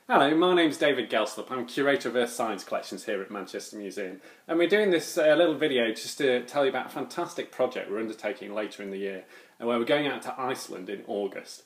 Hello, my name's David Gelsthorpe. I'm Curator of Earth Science Collections here at Manchester Museum, and we're doing this little video just to tell you about a fantastic project we're undertaking later in the year, where we're going out to Iceland in August.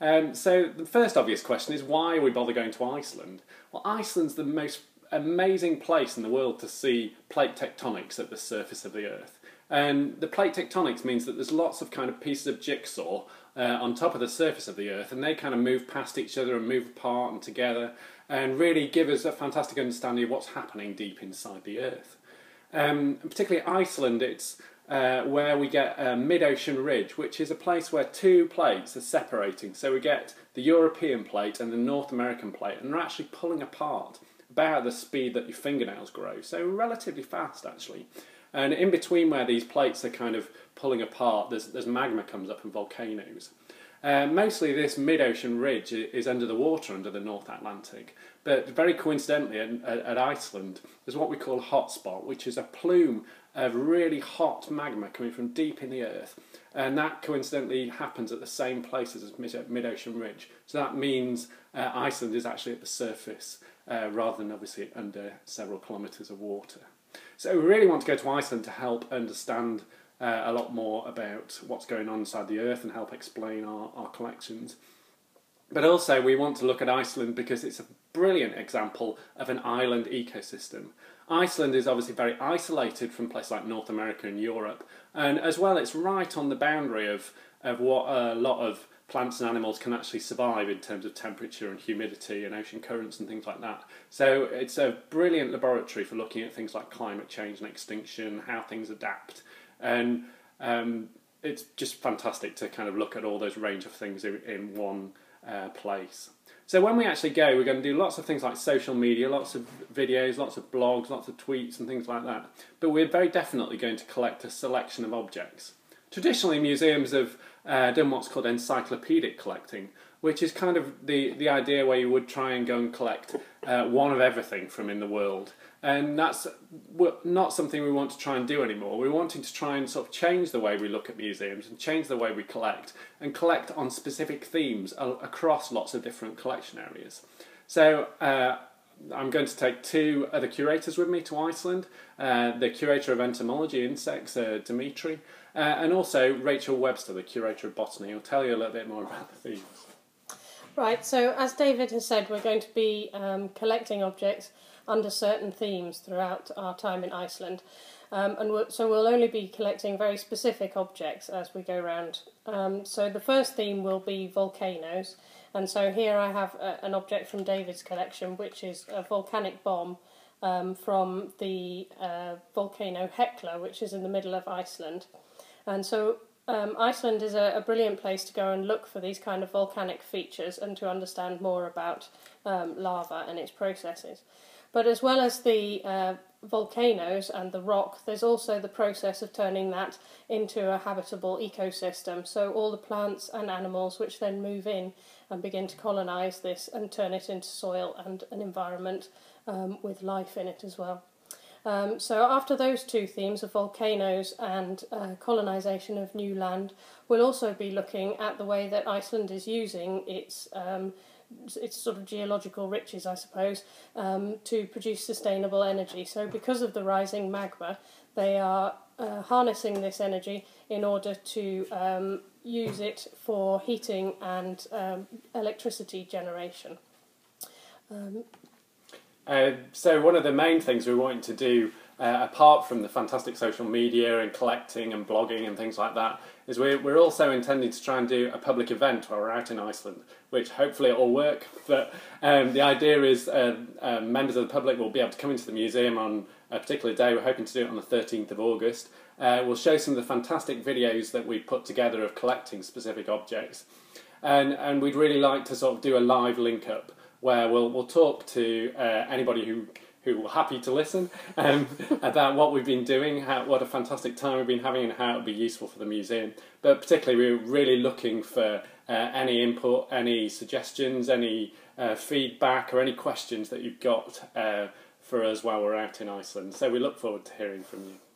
So the first obvious question is, why we bother going to Iceland? Well, Iceland's the most amazing place in the world to see plate tectonics at the surface of the Earth. And the plate tectonics means that there's lots of kind of pieces of jigsaw on top of the surface of the Earth, and they kind of move past each other and move apart and together and really give us a fantastic understanding of what's happening deep inside the Earth. Particularly Iceland, it's where we get a mid-ocean ridge, which is a place where two plates are separating. So we get the European plate and the North American plate, and they're actually pulling apart about the speed that your fingernails grow, so relatively fast actually. And in between where these plates are kind of pulling apart, there's magma comes up and volcanoes. Mostly this mid-ocean ridge is under the water under the North Atlantic, but very coincidentally at Iceland there's what we call a hotspot, which is a plume of really hot magma coming from deep in the Earth, and that coincidentally happens at the same place as mid-ocean ridge. So that means Iceland is actually at the surface rather than obviously under several kilometres of water. So we really want to go to Iceland to help understand a lot more about what's going on inside the Earth and help explain our collections. But also we want to look at Iceland because it's a brilliant example of an island ecosystem. Iceland is obviously very isolated from places like North America and Europe, and as well it's right on the boundary of what a lot of plants and animals can actually survive in terms of temperature and humidity and ocean currents and things like that. So it's a brilliant laboratory for looking at things like climate change and extinction, how things adapt. And it's just fantastic to kind of look at all those range of things in one place. So when we actually go, we're going to do lots of things like social media, lots of videos, lots of blogs, lots of tweets and things like that. But we're very definitely going to collect a selection of objects. Traditionally, museums have done what's called encyclopedic collecting, which is kind of the idea where you would try and go and collect one of everything from in the world. And that's not something we want to try and do anymore. We're wanting to try and sort of change the way we look at museums and change the way we collect, and collect on specific themes across lots of different collection areas. So I'm going to take two other curators with me to Iceland, the curator of entomology, insects, Dimitri, and also Rachel Webster, the curator of botany, who'll tell you a little bit more about the themes. Right, so as David has said, we're going to be collecting objects under certain themes throughout our time in Iceland. So we'll only be collecting very specific objects as we go around. So the first theme will be volcanoes. And so here I have an object from David's collection, which is a volcanic bomb from the volcano Hekla, which is in the middle of Iceland. And so Iceland is a brilliant place to go and look for these kind of volcanic features and to understand more about lava and its processes. But as well as the volcanoes and the rock, there's also the process of turning that into a habitable ecosystem. So all the plants and animals which then move in and begin to colonise this and turn it into soil and an environment with life in it as well. So after those two themes of volcanoes and colonisation of new land, we'll also be looking at the way that Iceland is using its sort of geological riches, I suppose, to produce sustainable energy. So because of the rising magma, they are harnessing this energy in order to use it for heating and electricity generation. So one of the main things we're wanting to do, apart from the fantastic social media and collecting and blogging and things like that, is we're also intending to try and do a public event while we're out in Iceland, which hopefully it will work. But the idea is members of the public will be able to come into the museum on a particular day. We're hoping to do it on the 13th of August. We'll show some of the fantastic videos that we've put together of collecting specific objects. And we'd really like to sort of do a live link-up where we'll talk to anybody who will happy to listen about what we've been doing, what a fantastic time we've been having, and how it would be useful for the museum. But particularly we're really looking for any input, any suggestions, any feedback or any questions that you've got for us while we're out in Iceland. So we look forward to hearing from you.